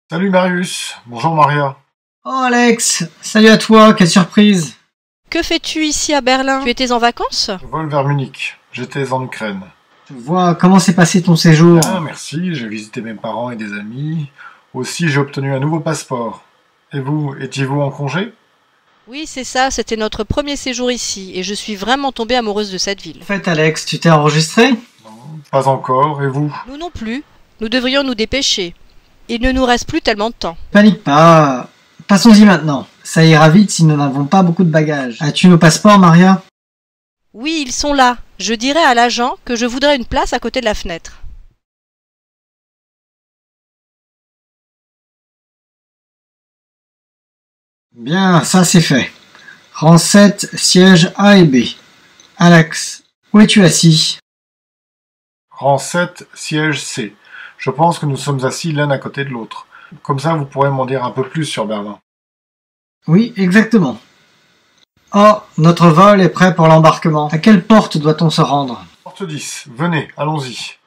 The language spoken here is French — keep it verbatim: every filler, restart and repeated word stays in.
Salut Marius, bonjour Maria. Oh Alex, salut à toi, quelle surprise! Que fais-tu ici à Berlin? Tu étais en vacances? Je vole vers Munich, j'étais en Ukraine. Je vois, comment s'est passé ton séjour? Ah merci, j'ai visité mes parents et des amis. Aussi j'ai obtenu un nouveau passeport. Et vous, étiez-vous en congé? Oui, c'est ça, c'était notre premier séjour ici, et je suis vraiment tombée amoureuse de cette ville. En fait Alex, tu t'es enregistré? Non, pas encore, et vous? Nous non plus. Nous devrions nous dépêcher. Il ne nous reste plus tellement de temps. Panique pas, passons-y maintenant. Ça ira vite si nous n'avons pas beaucoup de bagages. As-tu nos passeports, Maria? Oui, ils sont là. Je dirai à l'agent que je voudrais une place à côté de la fenêtre. Bien, ça c'est fait. Rang sept, sièges A et B. Alex, où es-tu assis? Rang sept, siège C. Je pense que nous sommes assis l'un à côté de l'autre. Comme ça, vous pourrez m'en dire un peu plus sur Berlin. Oui, exactement. Oh, notre vol est prêt pour l'embarquement. À quelle porte doit-on se rendre? Porte dix, venez, allons-y.